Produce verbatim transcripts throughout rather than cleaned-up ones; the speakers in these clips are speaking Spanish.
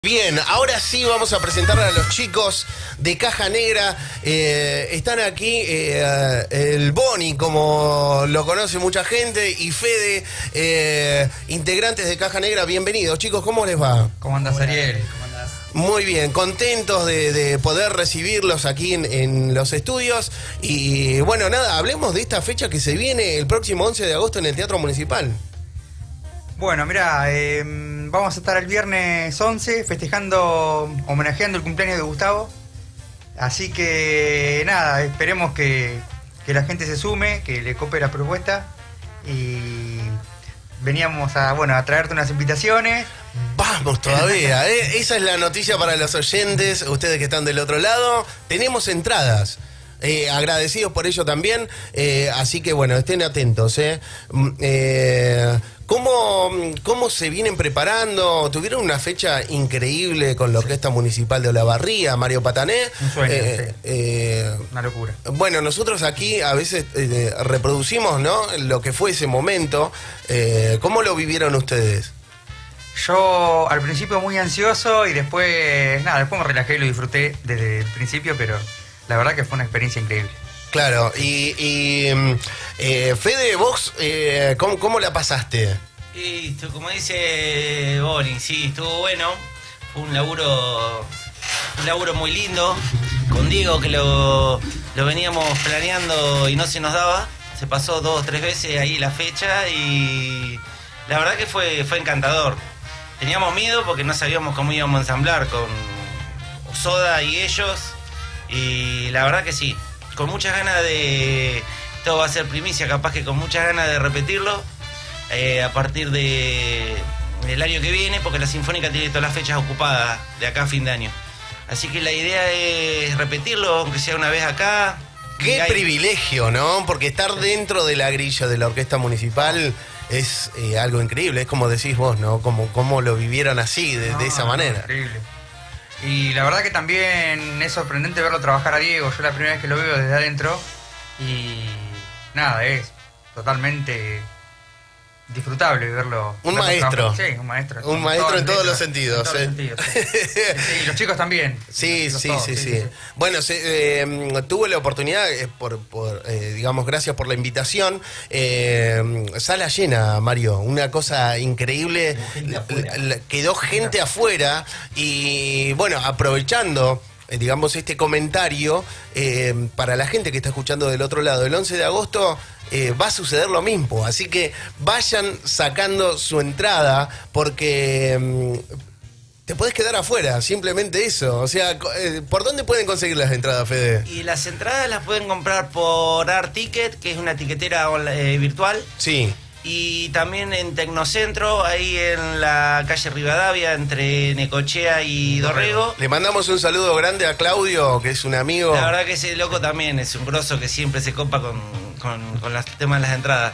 Bien, ahora sí vamos a presentarle a los chicos de Caja Negra. Eh, están aquí eh, el Boni, como lo conoce mucha gente, y Fede, eh, integrantes de Caja Negra. Bienvenidos, chicos, ¿cómo les va? ¿Cómo andas, Ariel? ¿Cómo andás? Muy bien, contentos de, de poder recibirlos aquí en, en los estudios. Y bueno, nada, hablemos de esta fecha que se viene el próximo once de agosto en el Teatro Municipal. Bueno, mirá, eh, vamos a estar el viernes once festejando, homenajeando el cumpleaños de Gustavo. Así que nada, esperemos que, que la gente se sume, que le cope la propuesta. Y veníamos a, bueno, a traerte unas invitaciones. Vamos todavía, ¿eh? Esa es la noticia para los oyentes, ustedes que están del otro lado. Tenemos entradas. Eh, agradecidos por ello también, eh, así que bueno, estén atentos. ¿eh? Eh, ¿cómo, ¿Cómo se vienen preparando? Tuvieron una fecha increíble con la Orquesta Municipal de Olavarría, Mario Patané. Un sueño, eh, sí. eh, Una locura. Bueno, nosotros aquí a veces eh, reproducimos, ¿no?, lo que fue ese momento. Eh, ¿Cómo lo vivieron ustedes? Yo al principio muy ansioso y después, nada, después me relajé y lo disfruté desde el principio, pero la verdad que fue una experiencia increíble. Claro, y, y eh, Fede, vos, eh, ¿cómo, ¿cómo la pasaste? Y como dice Boni, sí, estuvo bueno. Fue un laburo, un laburo muy lindo. Con Diego, que lo, lo veníamos planeando y no se nos daba. Se pasó dos o tres veces ahí la fecha y la verdad que fue, fue encantador. Teníamos miedo porque no sabíamos cómo íbamos a ensamblar con Soda y ellos. Y la verdad que sí, con muchas ganas de... Todo va a ser primicia, capaz que con muchas ganas de repetirlo eh, a partir de, del año que viene, porque la Sinfónica tiene todas las fechas ocupadas de acá a fin de año. Así que la idea es repetirlo, aunque sea una vez acá. Qué hay... privilegio, ¿no? Porque estar dentro de la grilla de la Orquesta Municipal es eh, algo increíble. Es como decís vos, ¿no? Como, como lo vivieron así, de, No, de esa no, manera. Increíble. Y la verdad que también es sorprendente verlo trabajar a Diego. Yo la primera vez que lo veo desde adentro. Y nada, es totalmente disfrutable verlo. Un verlo maestro. trabajar. Sí, un maestro. Un maestro en todos letras, los sentidos. En todos ¿eh? los sentidos, sí. Sí, sí, y los chicos también. Sí, Los sí, todos, sí, sí, sí. Bueno, se, eh, tuve la oportunidad, eh, por, por eh, digamos, gracias por la invitación. Eh, sala llena, Mario, una cosa increíble. La, la, quedó gente afuera y, bueno, aprovechando, eh, digamos, este comentario, eh, para la gente que está escuchando del otro lado, el once de agosto... Eh, va a suceder lo mismo, así que vayan sacando su entrada porque mm, te podés quedar afuera, simplemente eso. O sea, eh, ¿por dónde pueden conseguir las entradas, Fede? Y las entradas las pueden comprar por Art Ticket, que es una tiquetera eh, virtual. Sí. Y también en Tecnocentro, ahí en la calle Rivadavia, entre Necochea y Dorrego. Le mandamos un saludo grande a Claudio, que es un amigo. La verdad que ese loco también es un grosso que siempre se copa con, con, con los temas de las entradas.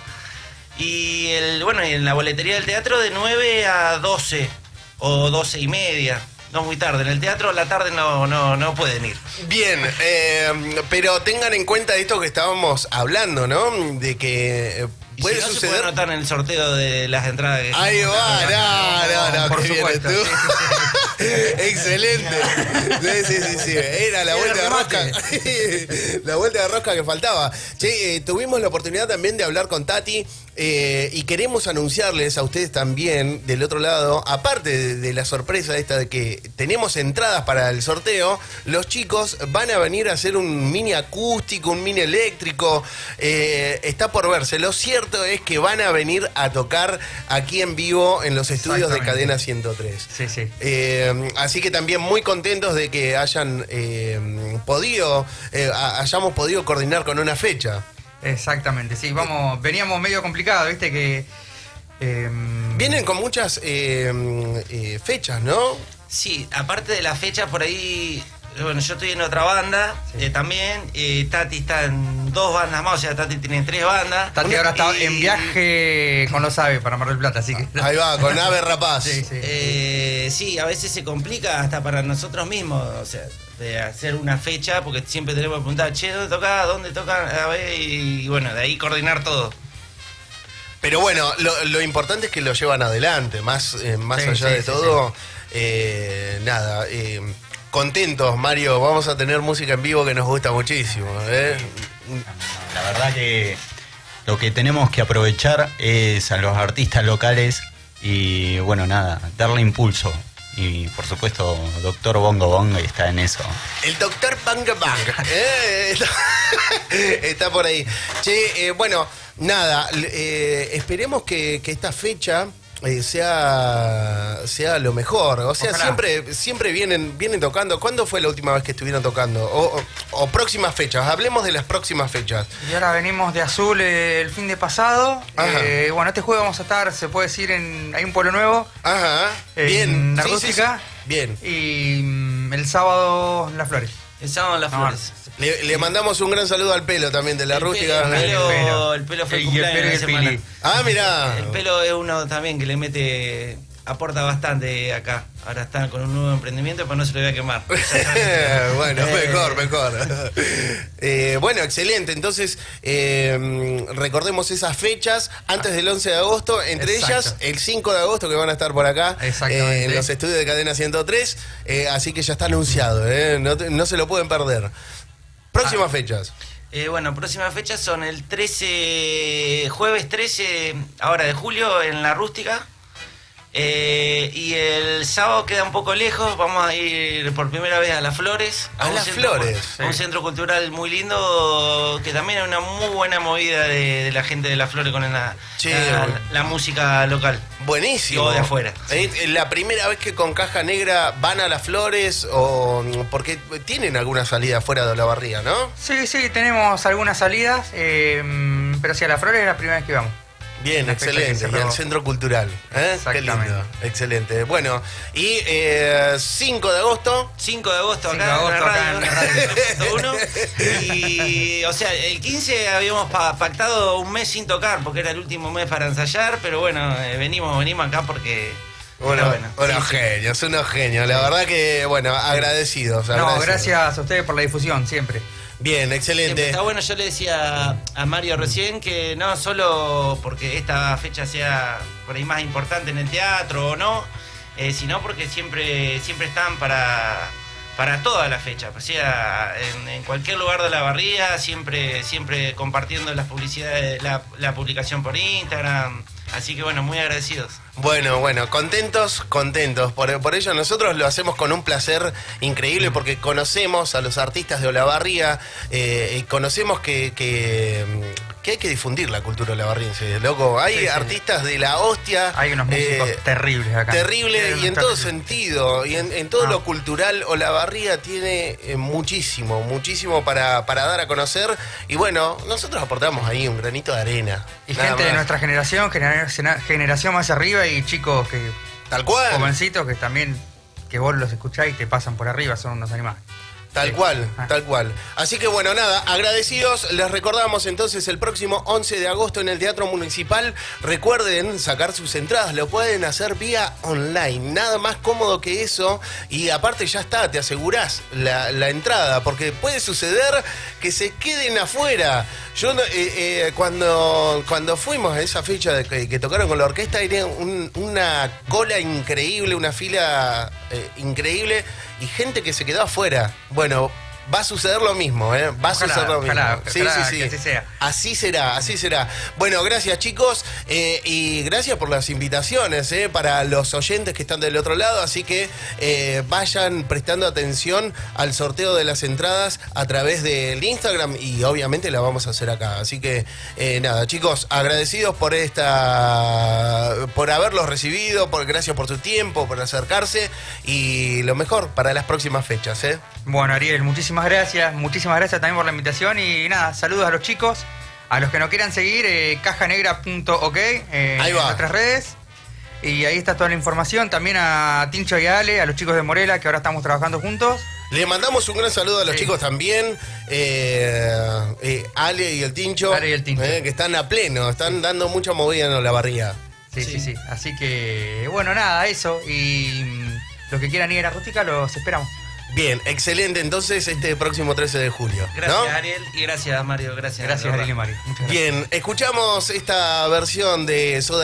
Y el, bueno, y en la boletería del teatro de nueve a doce o doce y media. No muy tarde. En el teatro a la tarde no, no, no pueden ir. Bien, eh, pero tengan en cuenta esto que estábamos hablando, ¿no? De que... Eh, Y puede si no, suceder. se puede anotar en el sorteo de las entradas. Que Ahí va, no, no, no, por qué bien supuesto. estuvo. Sí, sí, sí. Excelente. Sí, sí, sí, sí. Era la Era vuelta de remate. rosca. La vuelta de rosca que faltaba. Che, eh, tuvimos la oportunidad también de hablar con Tati. Eh, y queremos anunciarles a ustedes también, del otro lado, aparte de, de la sorpresa esta de que tenemos entradas para el sorteo, los chicos van a venir a hacer un mini acústico, un mini eléctrico. Eh, está por verse. Lo cierto es que van a venir a tocar aquí en vivo en los estudios de Exactamente. Cadena ciento tres. Sí, sí. Eh, así que también muy contentos de que hayan eh, podido, eh, a- hayamos podido coordinar con una fecha. Exactamente, sí. Vamos, veníamos medio complicado, viste que... Eh, Vienen con muchas eh, eh, fechas, ¿no? Sí, aparte de las fechas por ahí, bueno, yo estoy en otra banda Sí. eh, también. Eh, Tati está en dos bandas más, o sea, Tati tiene tres bandas. Tati ahora está Y- en viaje con los aves para Mar del Plata, así que... Ahí va, con Ave Rapaz. Sí, sí. Eh, sí, a veces se complica hasta para nosotros mismos, o sea, de hacer una fecha, porque siempre tenemos que preguntar, che, ¿dónde toca? ¿Dónde toca? A ver, y bueno, de ahí coordinar todo. Pero bueno, lo, lo importante es que lo llevan adelante, más, eh, más Sí, allá sí, de sí, todo. eh, nada, eh, contentos, Mario, vamos a tener música en vivo que nos gusta muchísimo. ¿eh? La verdad que lo que tenemos que aprovechar es a los artistas locales y bueno, nada, darle impulso. Y por supuesto, Doctor Bongo Bong está en eso. El Doctor Bang Bang. ¿eh? está, está por ahí. Che, eh, bueno, nada, eh, esperemos que, que esta fecha eh, sea, sea lo mejor. O sea, Ojalá. siempre siempre vienen, vienen tocando. ¿Cuándo fue la última vez que estuvieron tocando? O, o, o próximas fechas. Hablemos de las próximas fechas. Y ahora venimos de Azul eh, el fin de pasado. Ajá. Eh, bueno, este jueves vamos a estar, se puede decir, en hay un pueblo nuevo. Ajá. En Bien. La Sí, sí, Rústica. sí. Bien. Y mm, el sábado en Las Flores. El sábado en Las No, Flores. Le, le mandamos un gran saludo al Pelo también de la El Rústica. Pelo, el, El pelo, Pelo. el Pelo fue el Y el cumpleaños Pelo y de el la semana. Pili. Ah, mirá. El Pelo es uno también que le mete, aporta bastante acá. Ahora está con un nuevo emprendimiento, pero no se lo voy a quemar. bueno, Eh, mejor, mejor. Eh, bueno, excelente. Entonces, eh, recordemos esas fechas antes del once de agosto, entre Exacto. ellas el cinco de agosto que van a estar por acá Exactamente. eh, en los estudios de Cadena ciento tres. Eh, así que ya está anunciado, eh, no, te- no se lo pueden perder. Próximas Ah. fechas. Eh, bueno, próximas fechas son el trece, jueves trece, ahora de julio, en La Rústica. Eh, y el sábado queda un poco lejos, vamos a ir por primera vez a Las Flores. A un Las centro- Flores, a un sí. centro cultural muy lindo, que también es una muy buena movida de, de la gente de Las Flores con la, Sí, la, bueno. la música local. Buenísimo. Yo de afuera. Eh, ¿La primera vez que con Caja Negra van a Las Flores o porque tienen alguna salida fuera de Olavarría, no? Sí, sí, tenemos algunas salidas, eh, pero sí, a Las Flores es la primera vez que vamos. Bien, Una fecha que excelente. se Y aprobó. el centro cultural. ¿eh? Qué Exactamente. lindo. Excelente. Bueno, y eh, cinco de agosto. cinco de agosto cinco acá, de agosto en la acá radio, en la radio. punto uno. Y, o sea, el quince habíamos pa- pactado un mes sin tocar, porque era el último mes para ensayar, pero bueno, eh, venimos venimos acá porque... Bueno, está unos Sí, sí. genios, unos genios. La verdad que, bueno, agradecidos. No, agradecidos. gracias a ustedes por la difusión, siempre. Bien, Siempre excelente. está bueno, yo le decía a Mario recién que no solo porque esta fecha sea por ahí más importante en el teatro o no, eh, sino porque siempre siempre están para para toda la fecha, o sea, en, en cualquier lugar de la barría, siempre siempre compartiendo las publicidades, la, la publicación por Instagram, así que bueno, muy agradecidos. Bueno, bueno, contentos, contentos. Por, por ello nosotros lo hacemos con un placer increíble porque conocemos a los artistas de Olavarría eh, y conocemos que, que, que hay que difundir la cultura olavarriense, loco. Hay Sí, sí. artistas de la hostia. Hay unos músicos eh, terribles acá. Terrible Hay y unos en todo terribles. sentido, y en, en todo Ah. lo cultural, Olavarría tiene eh, muchísimo, muchísimo para, para dar a conocer. Y bueno, nosotros aportamos ahí un granito de arena. Y nada gente de más. nuestra generación, genera- generación más arriba y chicos que Tal cual. jovencitos que también, que vos los escuchás y te pasan por arriba, son unos animales. Tal Sí. cual, Ah. tal cual. Así que bueno, nada, agradecidos. Les recordamos entonces el próximo once de agosto en el Teatro Municipal. Recuerden sacar sus entradas, lo pueden hacer vía online. Nada más cómodo que eso. Y aparte ya está, te asegurás la, la entrada, porque puede suceder que se queden afuera. Yo no- eh, eh, cuando, cuando fuimos a esa fecha de que, que tocaron con la orquesta, era un- una cola increíble, una fila eh, increíble y gente que se quedó afuera. Bueno, va a suceder lo mismo, ¿eh? Va a Ojalá, suceder lo mismo. ojalá, sí, ojalá sí, sí. que así sea. Así será, así será. Bueno, gracias chicos eh, y gracias por las invitaciones eh, para los oyentes que están del otro lado. Así que eh, vayan prestando atención al sorteo de las entradas a través del Instagram y obviamente la vamos a hacer acá. Así que eh, nada, chicos, agradecidos por esta, por haberlos recibido, por gracias por su tiempo, por acercarse y lo mejor para las próximas fechas. ¿eh? Bueno, Ariel, muchísimas gracias, muchísimas gracias también por la invitación y nada, saludos a los chicos, a los que nos quieran seguir, eh, cajanegra punto ok eh, Ahí en va. nuestras redes y ahí está toda la información, también a Tincho y a Ale, a los chicos de Morela que ahora estamos trabajando juntos. Le mandamos un gran saludo a los Sí. chicos también, eh, eh, Ale y el Tincho, Ale y el Tincho. eh, que están a pleno, están dando mucha movida en Olavarría. Sí, sí, Sí. sí, así que bueno, nada, eso y mm, los que quieran ir a la rústica los esperamos. Bien, excelente, entonces este próximo trece de julio. Gracias ¿no? Ariel y gracias Mario, gracias. Gracias, de verdad. Ariel y Mario. Muchas gracias. Bien, escuchamos esta versión de Soda